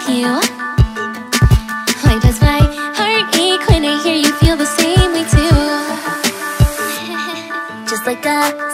you? Why does my heart ache when I hear you feel the same way too? Just like a